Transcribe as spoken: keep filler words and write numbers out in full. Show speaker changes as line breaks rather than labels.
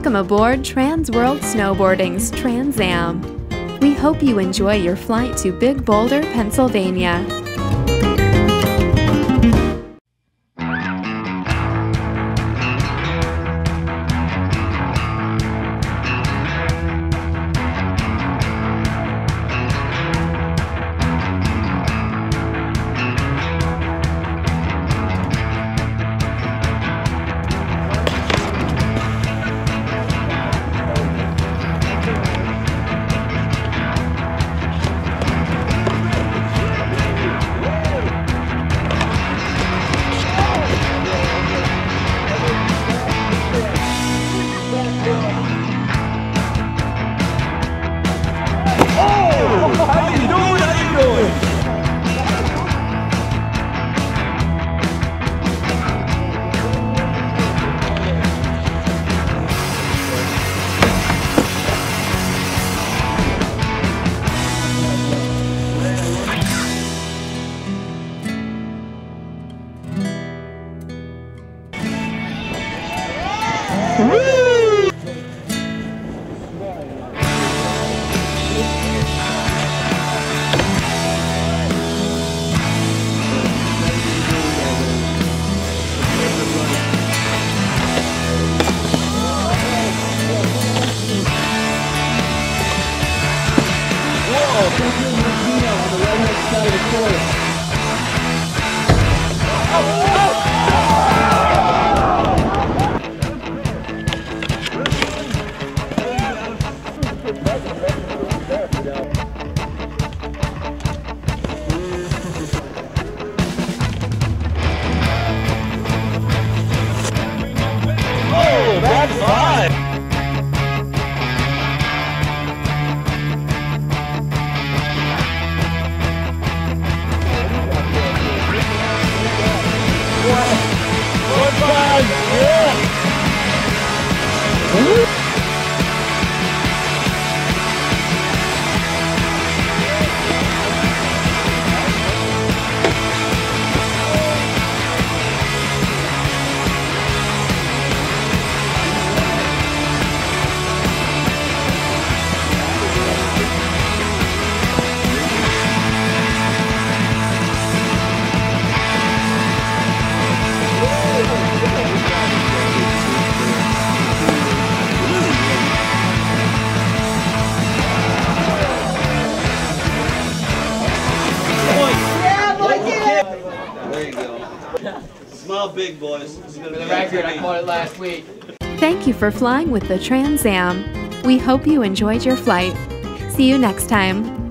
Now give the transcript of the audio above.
Welcome aboard TransWorld Snowboarding's Trans Am. We hope you enjoy your flight to Big Boulder, Pennsylvania.
Big boys.
For the record, I caught it last week.
Thank you for flying with the Trans Am. We hope you enjoyed your flight. See you next time.